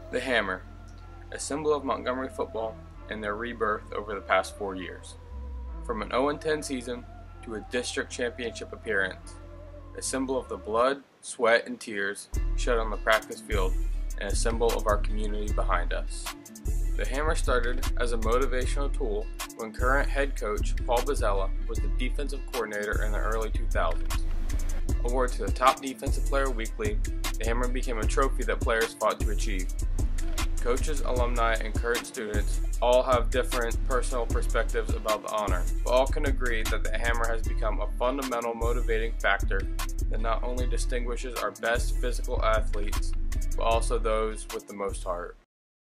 The Hammer, a symbol of Montgomery football and their rebirth over the past 4 years. From an 0-10 season to a district championship appearance, a symbol of the blood, sweat, and tears shed on the practice field, and a symbol of our community behind us. The Hammer started as a motivational tool when current head coach Paul Bozzella was the defensive coordinator in the early 2000s. Awarded to the top defensive player weekly, the Hammer became a trophy that players fought to achieve. Coaches, alumni, and current students all have different personal perspectives about the honor, but all can agree that the Hammer has become a fundamental motivating factor that not only distinguishes our best physical athletes, but also those with the most heart.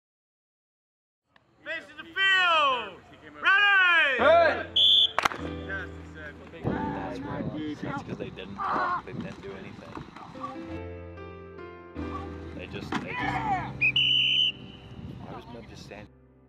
Face to the field! Ready! Hey! That's because they didn't talk, they didn't do anything. They just I was meant to stand.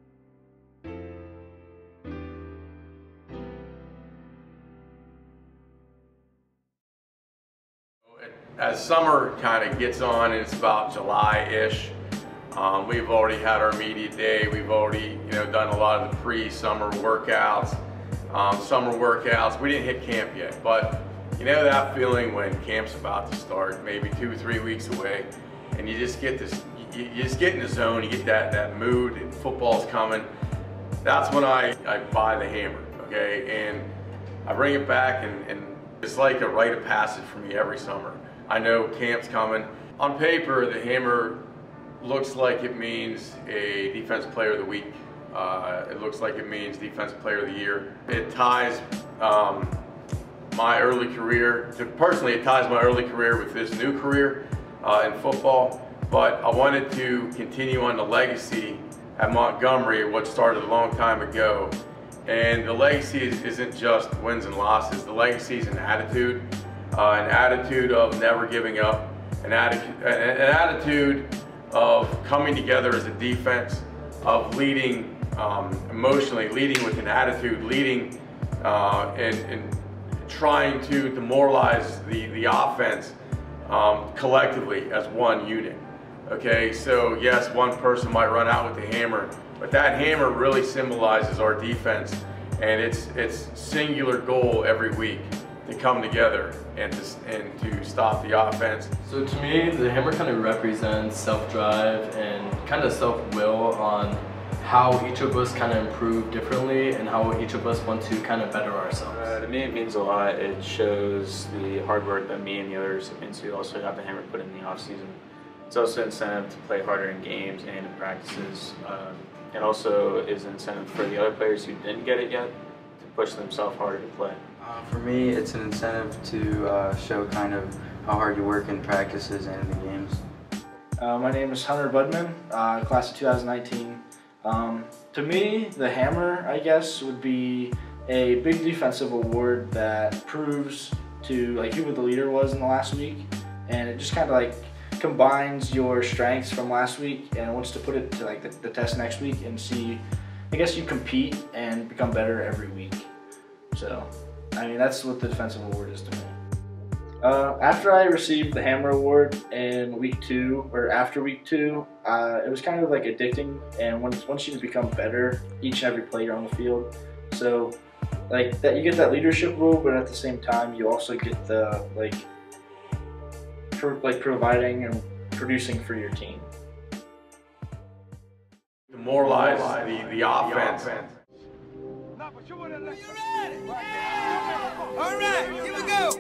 As summer kind of gets on, and it's about July-ish, we've already had our media day. We've already, done a lot of the pre-summer workouts, We didn't hit camp yet, but that feeling when camp's about to start, maybe 2 or 3 weeks away, and you just get this, you just get in the zone. You get that mood, and football's coming. That's when I buy the Hammer, okay, and I bring it back, and it's like a rite of passage for me every summer. I know camp's coming. On paper, the Hammer looks like it means a Defensive Player of the Week. It looks like it means Defensive Player of the Year. It ties my early career, personally it ties my early career with this new career in football, but I wanted to continue on the legacy at Montgomery, what started a long time ago. And the legacy isn't just wins and losses. The legacy is an attitude of never giving up, an attitude of coming together as a defense, of leading emotionally, leading with an attitude, leading and trying to demoralize the offense collectively as one unit. Okay, so yes, one person might run out with the hammer, but that hammer really symbolizes our defense and its singular goal every week to come together and to stop the offense. So to me, the hammer kind of represents self-drive and kind of self-will on how each of us kind of improve differently and how each of us want to kind of better ourselves. To me, it means a lot. It shows the hard work that me and the other recipients who also got the hammer put in the off season. It's also an incentive to play harder in games and in practices. It also is an incentive for the other players who didn't get it yet to push themselves harder to play. For me, it's an incentive to show kind of how hard you work in practices and in the games. My name is Hunter Budman, class of 2019. To me, the hammer, I guess, would be a big defensive award that proves to who the leader was in the last week, and it just kind of combines your strengths from last week and wants to put it to the test next week and see, I guess, you compete and become better every week. So, I mean, that's what the defensive award is to me. After I received the Hammer Award in week 2, or after week 2, it was kind of addicting, and once you just become better each and every play you're on the field. So, that you get that leadership role, but at the same time you also get the providing and producing for your team. Demoralize the offense. All right, here we go.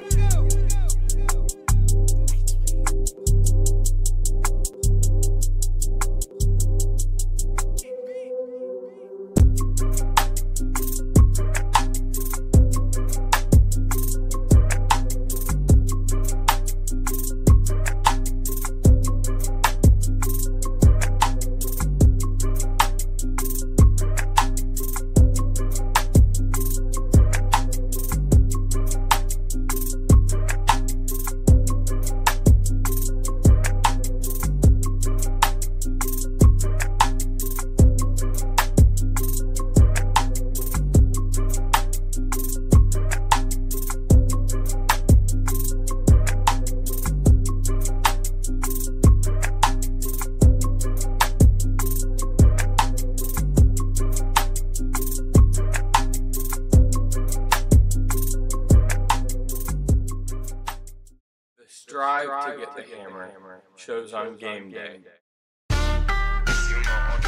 strive to get the hammer shows on game day. You my